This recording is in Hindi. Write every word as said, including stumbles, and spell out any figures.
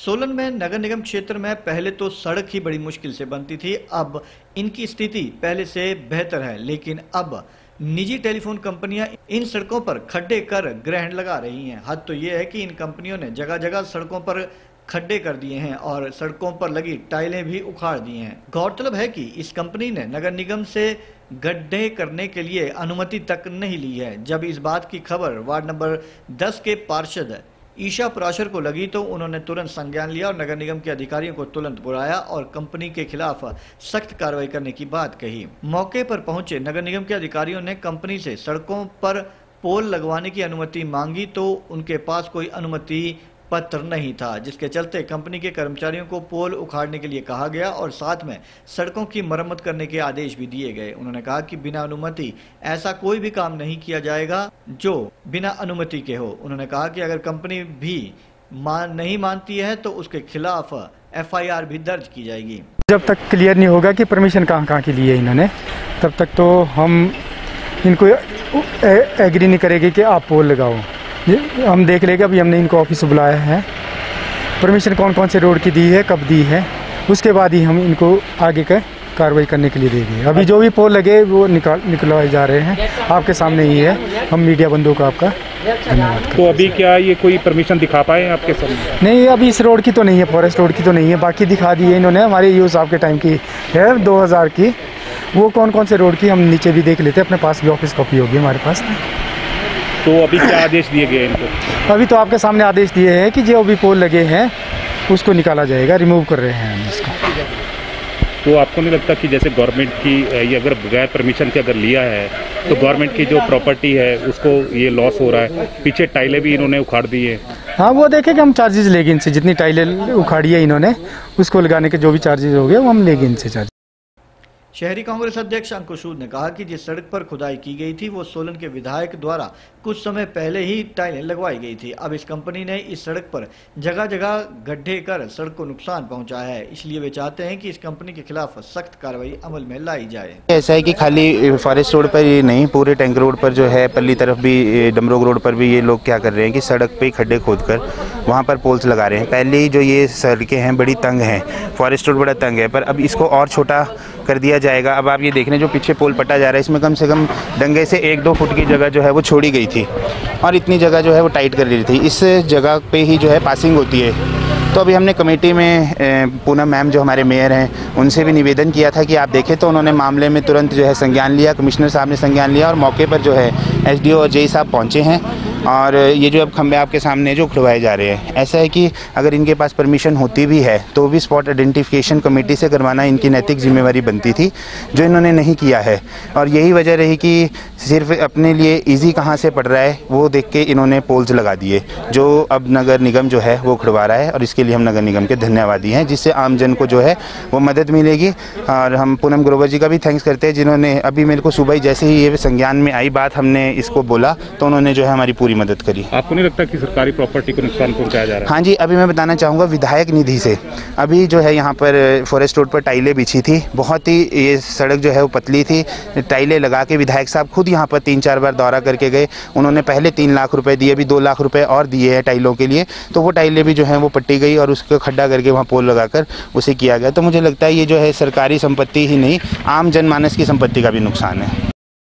सोलन में नगर निगम क्षेत्र में पहले तो सड़क ही बड़ी मुश्किल से बनती थी। अब इनकी स्थिति पहले से बेहतर है, लेकिन अब निजी टेलीफोन कंपनियां इन सड़कों पर खड्डे कर ग्रहण लगा रही हैं। हद तो ये है कि इन कंपनियों ने जगह जगह सड़कों पर खड्डे कर दिए हैं और सड़कों पर लगी टाइलें भी उखाड़ दी हैं। गौरतलब है कि इस कंपनी ने नगर निगम से गड्ढे करने के लिए अनुमति तक नहीं ली है। जब इस बात की खबर वार्ड नंबर दस के पार्षद ईशा पराशर को लगी तो उन्होंने तुरंत संज्ञान लिया और नगर निगम के अधिकारियों को तुरंत बुलाया और कंपनी के खिलाफ सख्त कार्रवाई करने की बात कही। मौके पर पहुंचे नगर निगम के अधिकारियों ने कंपनी से सड़कों पर पोल लगवाने की अनुमति मांगी तो उनके पास कोई अनुमति पत्र नहीं था, जिसके चलते कंपनी के कर्मचारियों को पोल उखाड़ने के लिए कहा गया और साथ में सड़कों की मरम्मत करने के आदेश भी दिए गए। उन्होंने कहा कि बिना अनुमति ऐसा कोई भी काम नहीं किया जाएगा जो बिना अनुमति के हो। उन्होंने कहा कि अगर कंपनी भी मान नहीं मानती है तो उसके खिलाफ एफ आई आर भी दर्ज की जाएगी। जब तक क्लियर नहीं होगा कि परमिशन कहाँ कहाँ की ली है इन्होंने, तब तक तो हम इनको एग्री नहीं करेंगे कि आप पोल लगाओ। हम देख लेंगे। अभी हमने इनको ऑफिस बुलाया है, परमिशन कौन कौन से रोड की दी है, कब दी है, उसके बाद ही हम इनको आगे का कार्रवाई करने के लिए देंगे। अभी जो भी पोल लगे वो निकाल निकलवाए जा रहे हैं, आपके सामने ही है। हम मीडिया बंधुओं का आपका धन्यवाद। तो अभी क्या ये कोई परमिशन दिखा पाए आपके सामने? नहीं, अभी इस रोड की तो नहीं है, फॉरेस्ट रोड की तो नहीं है, बाकी दिखा दी है इन्होंने। हमारे यूज़ आपके टाइम की है दो हज़ार की, वो कौन कौन से रोड की हम नीचे भी देख लेते हैं। अपने पास भी ऑफिस कॉपी होगी हमारे पास। तो अभी क्या आदेश दिए गए इनको? अभी तो आपके सामने आदेश दिए हैं कि जो भी पोल लगे हैं उसको निकाला जाएगा, रिमूव कर रहे हैं हम इसको। तो आपको नहीं लगता कि जैसे गवर्नमेंट की ये अगर बगैर परमिशन के अगर लिया है तो गवर्नमेंट की जो प्रॉपर्टी है उसको ये लॉस हो रहा है? पीछे टाइलें भी इन्होंने उखाड़ दी है। हाँ, वो देखें कि हम चार्जेस लेंगे इनसे, जितनी टाइलें उखाड़ी है इन्होंने उसको लगाने के जो भी चार्जेस हो गए वो हम लेंगे इनसे चार्ज। शहरी कांग्रेस अध्यक्ष अंकुश सूद ने कहा कि जिस सड़क पर खुदाई की गई थी वो सोलन के विधायक द्वारा कुछ समय पहले ही टाइलें लगवाई गई थी। अब इस कंपनी ने इस सड़क पर जगह जगह गड्ढे कर सड़क को नुकसान पहुंचाया है, इसलिए वे चाहते हैं कि इस कंपनी के खिलाफ सख्त कार्रवाई अमल में लाई जाए। ऐसा है कि खाली फॉरेस्ट रोड पर ही नहीं, पूरे टैंक रोड पर जो है, पल्ली तरफ भी, डमरोग रोड पर भी ये लोग क्या कर रहे हैं कि सड़क पे खड्डे खोद कर वहाँ पर पोल्स लगा रहे हैं। पहले ही जो ये सड़कें हैं बड़ी तंग हैं, फॉरेस्ट रोड बड़ा तंग है, पर अब इसको और छोटा कर दिया जाएगा। अब आप ये देख रहे हैं जो पीछे पोल पटा जा रहा है, इसमें कम से कम डंगे से एक दो फुट की जगह जो है वो छोड़ी गई थी और इतनी जगह जो है वो टाइट कर ली थी। इस जगह पे ही जो है पासिंग होती है। तो अभी हमने कमेटी में पूनम मैम जो हमारे मेयर हैं उनसे भी निवेदन किया था कि आप देखें, तो उन्होंने मामले में तुरंत जो है संज्ञान लिया। कमिश्नर साहब ने संज्ञान लिया और मौके पर जो है एस डी ओ और जे ई साहब पहुँचे हैं और ये जो अब खंभे आपके सामने जो खुलवाए जा रहे हैं, ऐसा है कि अगर इनके पास परमिशन होती भी है तो भी स्पॉट आइडेंटिफिकेशन कमेटी से करवाना इनकी नैतिक जिम्मेवारी बनती थी, जो इन्होंने नहीं किया है। और यही वजह रही कि सिर्फ अपने लिए इजी कहाँ से पड़ रहा है वो देख के इन्होंने पोल्स लगा दिए, जो अब नगर निगम जो है वो खुलवा रहा है और इसके लिए हम नगर निगम के धन्यवादी हैं, जिससे आम जन को जो है वो मदद मिलेगी। और हम पूनम ग्रोवर जी का भी थैंक्स करते हैं, जिन्होंने अभी मेरे को सुबह ही जैसे ही ये संज्ञान में आई बात, हमने इसको बोला तो उन्होंने जो है हमारी पूरी मदद करी। आपको नहीं लगता कि सरकारी प्रॉपर्टी को नुकसान पहुंचाया जा रहा है? हाँ जी, अभी मैं बताना चाहूँगा विधायक निधि से अभी जो है यहाँ पर फॉरेस्ट रोड पर टाइलें बिछी थी, बहुत ही ये सड़क जो है वो पतली थी, टाइलें लगा के विधायक साहब खुद यहाँ पर तीन चार बार दौरा करके गए। उन्होंने पहले तीन लाख रुपए दिए, अभी दो लाख रुपए और दिए हैं टाइलों के लिए, तो वो टाइलें भी जो है वो पट्टी गई और उसको खड्डा करके वहाँ पोल लगाकर उसे किया गया। तो मुझे लगता है ये जो है सरकारी संपत्ति ही नहीं, आम जनमानस की संपत्ति का भी नुकसान है।